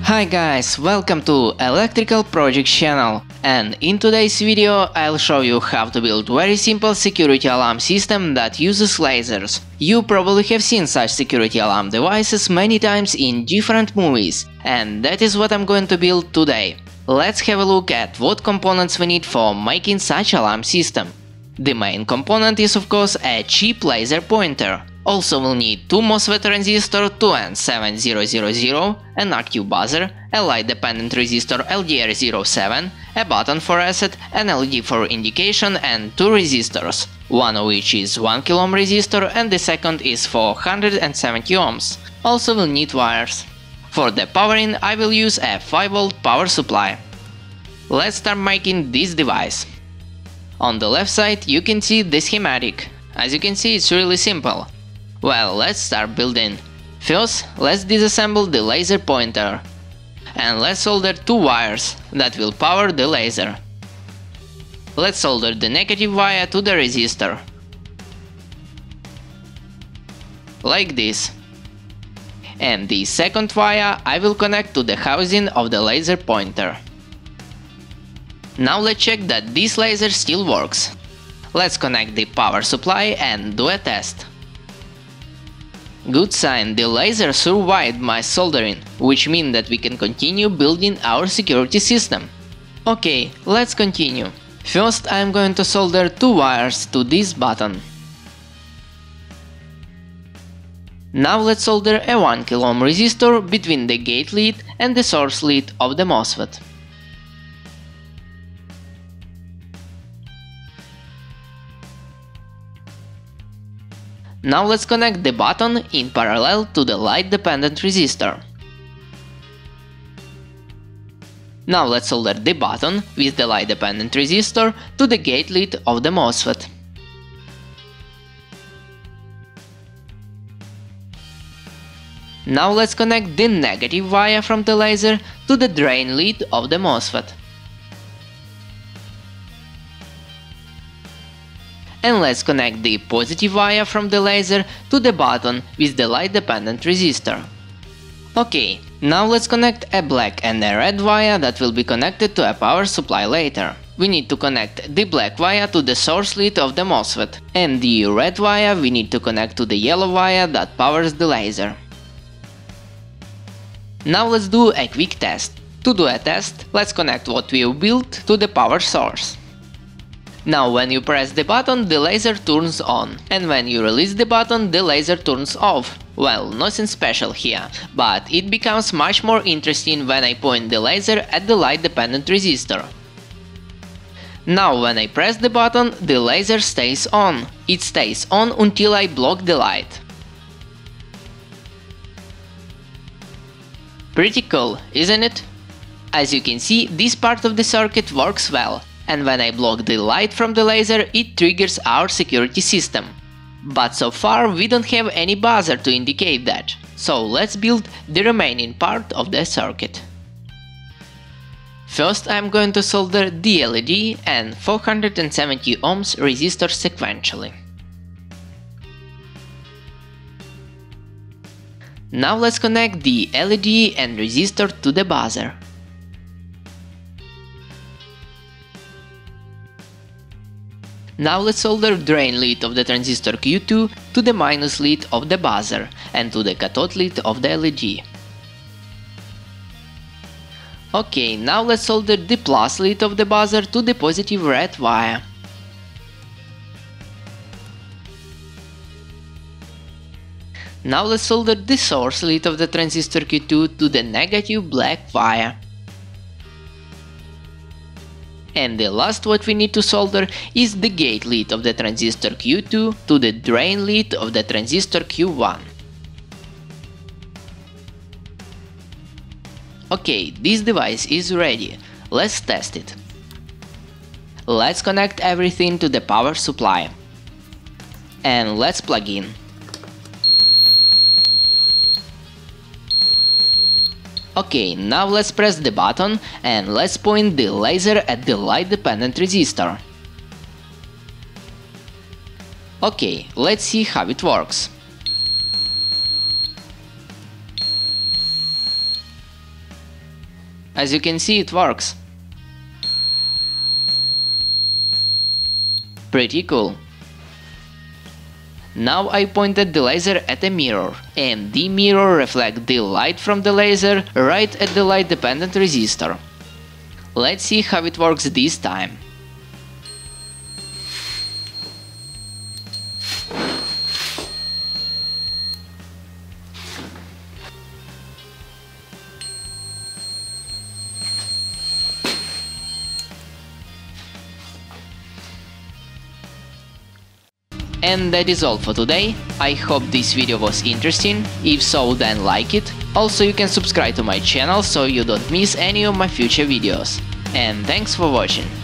Hi guys, welcome to Electrical Project channel, and in today's video I'll show you how to build very simple security alarm system that uses lasers. You probably have seen such security alarm devices many times in different movies, and that is what I'm going to build today. Let's have a look at what components we need for making such alarm system. The main component is of course a cheap laser pointer. Also we'll need 2 MOSFET transistors 2N7000, an RQ buzzer, a light dependent resistor LDR07, a button for reset, an LED for indication and 2 resistors, one of which is 1 kΩ resistor and the second is 470 ohms. Also we'll need wires. For the powering I will use a 5V power supply. Let's start making this device. On the left side you can see the schematic. As you can see, it's really simple. Well, let's start building. First, let's disassemble the laser pointer. And let's solder 2 wires that will power the laser. Let's solder the negative wire to the resistor. Like this. And the second wire I will connect to the housing of the laser pointer. Now let's check that this laser still works. Let's connect the power supply and do a test. Good sign, the laser survived my soldering, which means that we can continue building our security system. Okay, let's continue. First I'm going to solder 2 wires to this button. Now let's solder a 1 kΩ resistor between the gate lead and the source lead of the MOSFET. Now let's connect the button in parallel to the light dependent resistor. Now let's solder the button with the light dependent resistor to the gate lead of the MOSFET. Now let's connect the negative wire from the laser to the drain lead of the MOSFET. And let's connect the positive wire from the laser to the button with the light dependent resistor. Okay, now let's connect a black and a red wire that will be connected to a power supply later. We need to connect the black wire to the source lead of the MOSFET, and the red wire we need to connect to the yellow wire that powers the laser. Now let's do a quick test. To do a test, let's connect what we have built to the power source. Now when you press the button, the laser turns on, and when you release the button, the laser turns off. Well, nothing special here, but it becomes much more interesting when I point the laser at the light dependent resistor. Now when I press the button, the laser stays on. It stays on until I block the light. Pretty cool, isn't it? As you can see, this part of the circuit works well. And when I block the light from the laser, it triggers our security system. But so far we don't have any buzzer to indicate that, so let's build the remaining part of the circuit. First I'm going to solder the LED and 470 ohms resistor sequentially. Now let's connect the LED and resistor to the buzzer. Now let's solder drain lead of the transistor Q2 to the minus lead of the buzzer and to the cathode lead of the LED. Okay, now let's solder the plus lead of the buzzer to the positive red wire. Now let's solder the source lead of the transistor Q2 to the negative black wire. And the last what we need to solder is the gate lead of the transistor Q2 to the drain lead of the transistor Q1. Okay, this device is ready. Let's test it. Let's connect everything to the power supply. And let's plug in. Okay, now let's press the button and let's point the laser at the light dependent resistor. Okay, let's see how it works. As you can see, it works. Pretty cool. Now I pointed the laser at a mirror, and the mirror reflects the light from the laser right at the light dependent resistor. Let's see how it works this time. And that is all for today. I hope this video was interesting. If so, then like it. Also, you can subscribe to my channel so you don't miss any of my future videos. And thanks for watching.